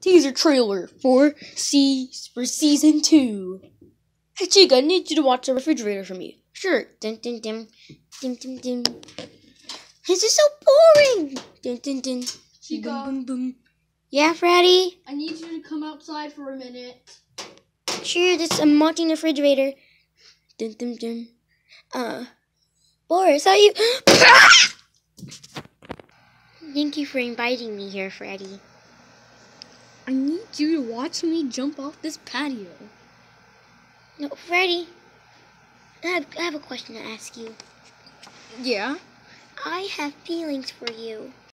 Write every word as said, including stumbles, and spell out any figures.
teaser trailer for C for season two. Hey Chica, I need you to watch the refrigerator for me. Sure. Dun dun dun. Dun dun dun. This is so boring. Dun dun dun. Chica. Boom, boom, boom. Yeah, Freddy? I need you to come outside for a minute. Sure, this I'm watching the refrigerator. Dun dun dun. Uh Boris, how you Thank you for inviting me here, Freddy. I need you to watch me jump off this patio. No, Freddy. I have, I have a question to ask you. Yeah? I have feelings for you.